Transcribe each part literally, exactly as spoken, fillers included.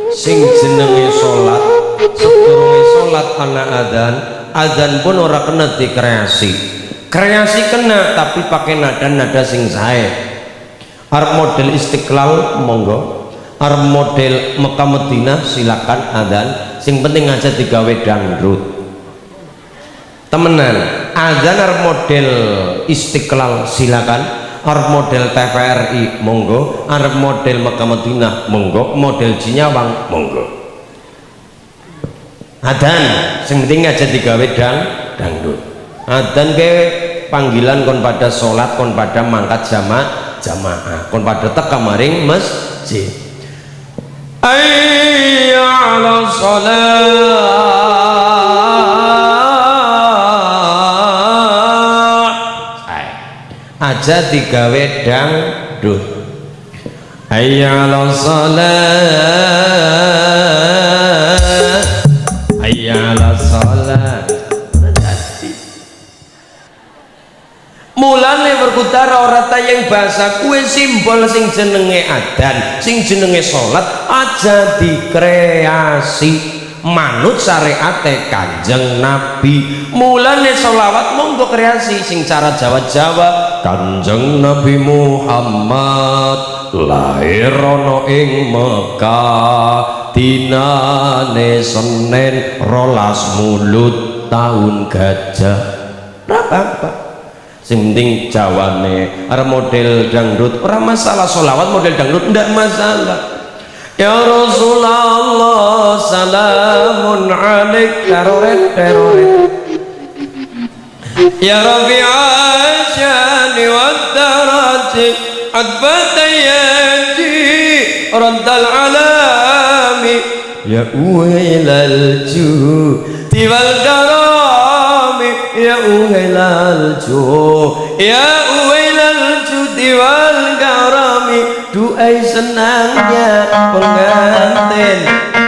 sing jenenge salat sedurunge salat ana adzan, adzan pun ora kena dikreasi. Kreasi kena tapi pakai nada-nada sing sae. Arep model Istiqlal monggo, arep model Mekah Madinah silakan adzan, sing penting aja digawe dangdut. Temenan, adzan arep model Istiqlal silakan, arep model T V R I monggo, arep model Mekah Madinah monggo, model Cinyawang monggo. Adzan sing penting aja digawe dang dangdut. Adzan ke panggilan kon pada sholat, kon pada mangkat jamaah jamaah, kon pada teka maring masjid. Hayya 'ala shalah aja digawe dangdut. Hayya 'ala shalah, hayya 'ala shalah. Mulane berkutar ora tayang bahasa kue simbol sing jenenge adzan, sing jenenge salat aja dikreasi manut syariate Kanjeng Nabi. Mulane sholawat monggo kreasi sing cara Jawa-Jawa. Kanjeng Nabi Muhammad lahir ana ing Mekah dinane Senin rolas mulut tahun gajah. Apa-apa sing penting jawane arep model dangdut ora masalah, sholawat model dangdut ndak masalah. Ya Rasulullah salamun alaik teroret teroret ya Rabi'ah syani wa darati adbatayati raddal alami ya uwailal juti wal karami ya uwailal juti ya uwailal juti wal karami duai senangnya pengantin.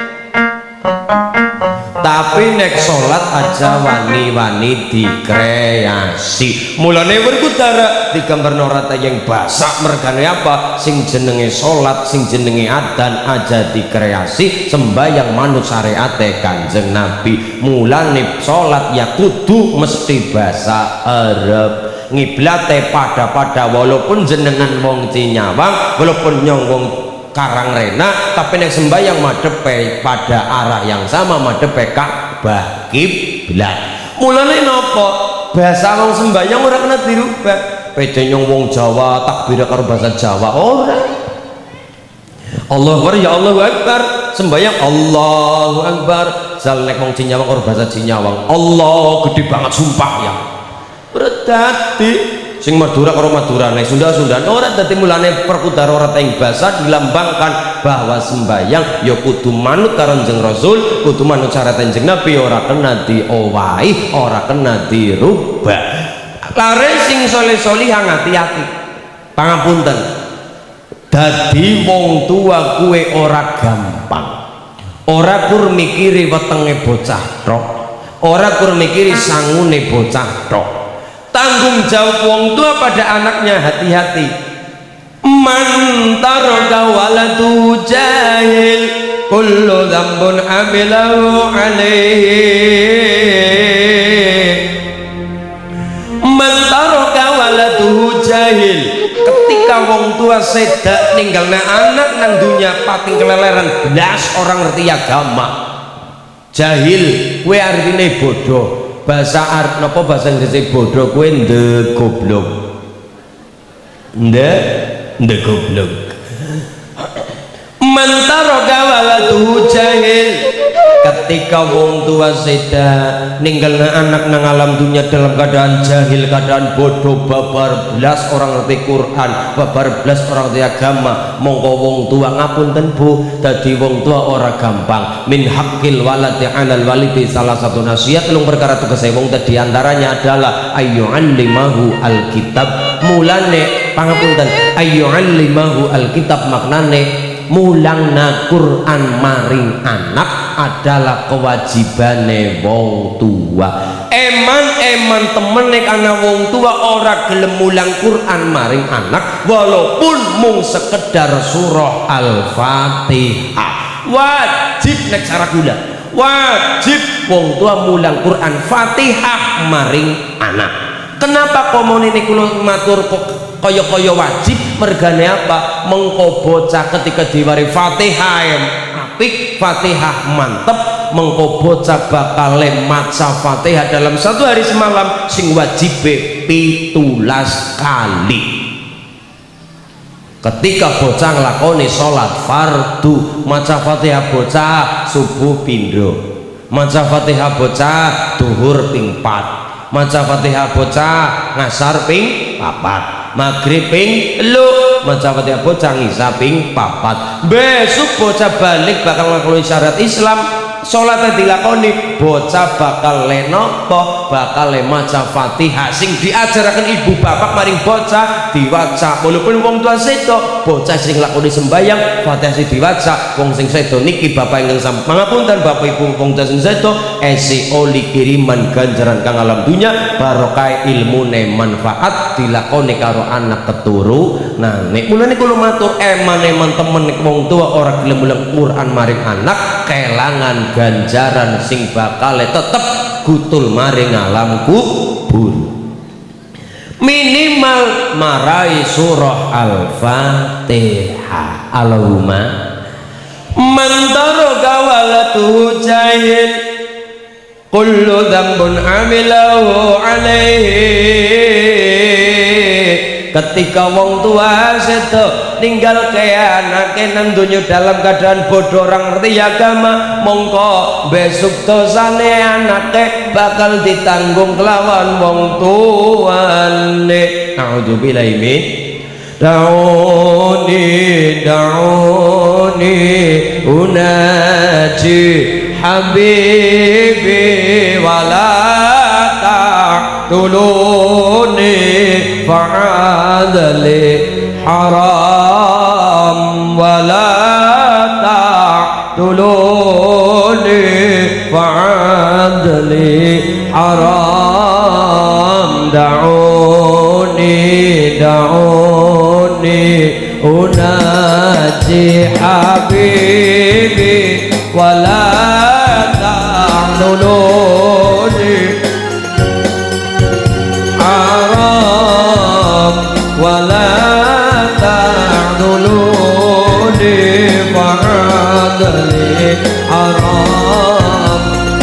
Tapi nek sholat aja wani-wani dikreasi. Mulane berkutara digambar norata yang basak mergane apa sing jenenge sholat, sing jenenge adzan aja dikreasi sembahyang manut syariate Kanjeng Nabi. Mulane sholat ya kudu mesti bahasa Arab, ngiblate pada-pada walaupun jenengan wong Cinyawang, walaupun nyong wong Karangrena, tapi nek sembahyang madepe pada arah yang sama, madepe Ka'bah kiblat. Mulane napa bahasa wong sembahyang ora kena dirubah. Pede nyong wong Jawa takbir karo bahasa Jawa ora. Allahu Akbar ya Allahu Akbar, sembahyang Allahu Akbar. Jal nek wong Cinyawang karo bahasa Cinyawang Allah gede banget sumpah ya. Berdadi sing Madura karo Madura, nek Sunda Sunda ora. Dadi mulane perkudara ora teng basa dilambangkan bahwa sembayang ya kudu manut karo Kanjeng Rasul, kudu manut cara Kanjeng Nabi, ora kena diowahi, ora kena dirubah. Lare sing soleh-solihah hati-hati. Pangapunten. Dadi wong tua kuwe ora gampang. Ora kur mikiri wetenge bocah tok. Ora kur mikiri sangune bocah tok. Tanggung jawab wong tua pada anaknya, hati-hati. Man taraka waladu jahil kullu dzambun amilahu alaihi. Man taraka waladu jahil, ketika wong tua sedak ninggalna anak nang dunya pating keleleran belas orang ngerti agama. Jahil kuwi artine bodoh. Bahasa Arab napa bahasa Inggris bodoh kuwi ndek goblok. Ndek ndek goblok. Man taraka waladu jahil, ketika wong tua seda ninggalna anak nang alam dunia dalam keadaan jahil, keadaan bodoh, babar belas orang ngerti Quran, babar belas orang ngerti agama, mongko wong tua ngapunten Bu, dadi wong tua ora gampang. Min haqqil waladi 'alal walidi, salah satu nasihat telung perkara tugas wong tadi antaranya adalah ayyu'allimahu alkitab. Mulane pangapunten, ayyu'allimahu alkitab maknane mulangna Quran maring anak adalah kewajibane wong tua. Eman-eman temene kana wong tua ora gelem mulang Quran maring anak walaupun mung sekedar surah Al-Fatihah. wajib nek cara gula wajib wong tua mulang Quran Fatihah maring anak. Kenapa komuni ini kulo matur kok kaya-kaya wajib? Mergane apa? Mengko bocah ketika diwari Fatihah yang apik, Fatihah mantep, mengko bocah bakal maca Fatihah dalam satu hari semalam sing wajib pitulas kali. Ketika bocah nglakoni salat fardu maca Fatihah bocah subuh pindho, maca Fatihah bocah duhur ping pat, maca Fatihah bocah ngasar ping papat, maghrib ping telu, maca Fatihah bocah ngisa ping papat. Besok bocah balik bakal nglakoni syarat Islam, salat dilakoni bocah bakal lenopo bakal maca Fatihah sing diajaraken ibu bapak maring bocah diwaca. Walaupun wong tua sedo bocah sing lakoni sembayang Fatihah sing diwaca, wong sing sedo niki bapak ingkang sampun pangapunten bapak ibu wong tua sing sedo esi oli kiriman ganjaran kang alam dunya barokah ilmune manfaat dilakoni karo anak keturu. Nah nek mulane kula matur eman-eman temen nek wong tua ora gelem mulang Quran maring anak kelangan ganjaran sing bakal tetep gutul maring alam kubur. Minimal marai surah Al-Fatihah. Allahumma man taraka walatuhu jahil kullu dzambun amilahu alaihi. Ketika wong tua sedo ninggal ke anake nang donya dalam keadaan bodoh orang ngerti agama, mongko besok dosane anake bakal ditanggung kelawan wong tuane. A'udzubillahi min da'uni da'uni unaji habibi wala ta'tuluni fa'adli haram wala ta'tuluni fa'adli haram da'uni da'uni unaji habibi wala ta'tuluni haram wala ta'duluni fa'adli haram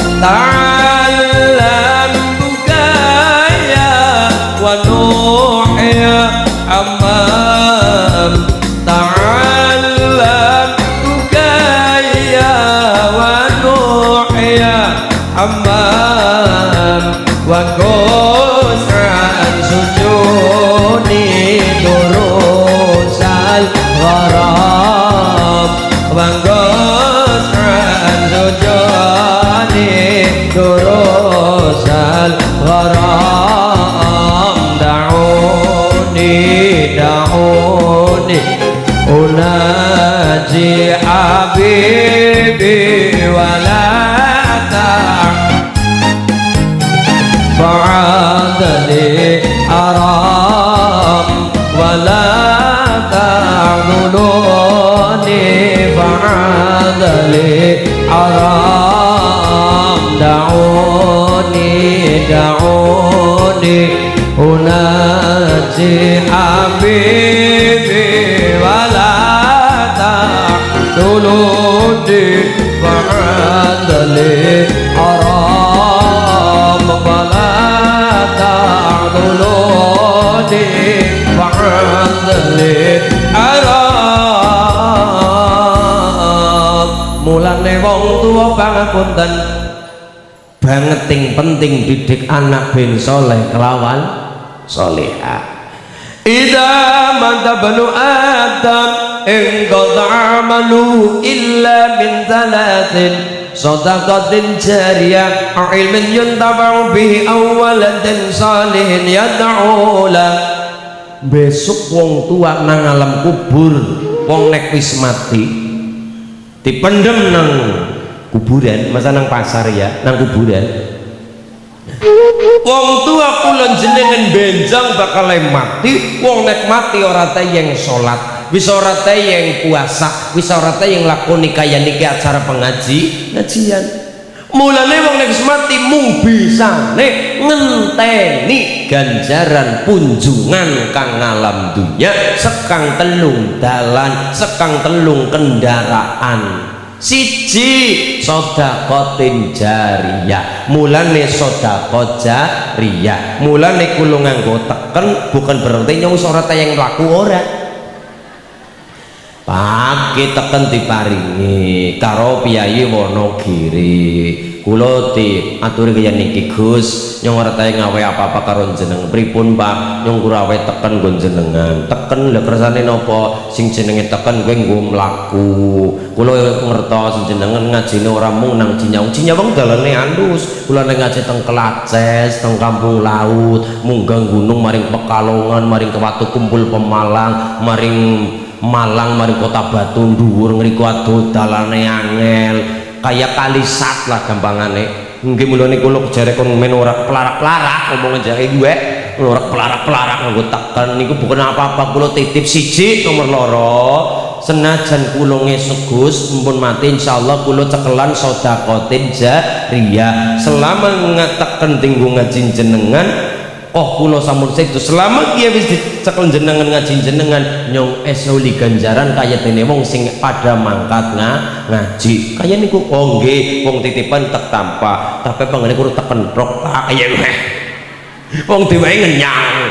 ta'allam bukaya wa nuhya amam ta'allam bukaya wa nuhya amam wa qus'an sujuni durusal gharam wa qus'an sujuni durusal gharam da'uni da'uni unaji habibi wala fa'adli haram wala ta'duluni fa'adli haram da'uni da'uni unaji habibi wala ta'duluni fa'adli haram wala ta'duluni fa'adli haram. Mulane wong tuwa pangapunten bangeting penting didik anak ben soleh kelawan solehah. Idza mata banu adam in qad'amalu illa min thalathin sadaqatin jariyah aw ilmin yuntafa'u bihi aw waladin salihin yad'u la. Besok wong tua nang alam kubur, wong nek wis mati dipendem nang kuburan, masa nang pasar ya, nang kuburan. Wong tua kula jenengan benjang bakal mati, wong nek mati ora tayang salat. wis ora teh yang puasa, wis ora teh yang lakoni kaya niki acara pengaji ngajian. Mulane wong nek mati mung bisane ngenteni ganjaran punjungan kang alam dunya sekang telung dalan, sekang telung kendaraan. Siji sedekah jariyah, mulane sedekah jariyah, mulane kula nganggo teken bukan berarti nyong ora tayang mlaku ora. Pake teken diparingi karo Piyayi Wonogiri. Kula diaturi kaya niki Gus, nyong ora tayang ngawe apa-apa karo jeneng. Pripun Pak? Nyong ora awe teken nggon jenengan. Teken lha kersane napa? Sing jenenge teken kowe nggo mlaku. Kula ngertos jenengan ngajine ora mung nang Cinyawang. Cinyawang dalane alus. Kula nek ngaji teng Kelaces, teng Kampung Laut, munggah gunung maring Pekalongan, maring Kewatu Kumpul Pemalang, maring Malang, maring Kota Batu dhuwur ngriku adoh dalane angel. Kayak kalisat lah gampangane. Nggih mulane kula jare kon men ora pelarak-pelarak ngomong jare gue ora pelarak-pelarak nganggo teken niku bukan apa-apa. Kula titip siji nomor loro senajan kula ngesegus mumpun mati insyaallah kula cekelan sedekatin jariyah selama ngateken tinggu ngaji jenengan. Oh kula sampun sedo selama kiye wis dicekel jenengan ngaji jenengan nyong esoli ganjaran kaya dene wong sing pada mangkat nga, ngaji kaya niku. Oh nggih wong titipan tek tampa tapi pangane kudu teken rok kaya wong dhewe ngenyang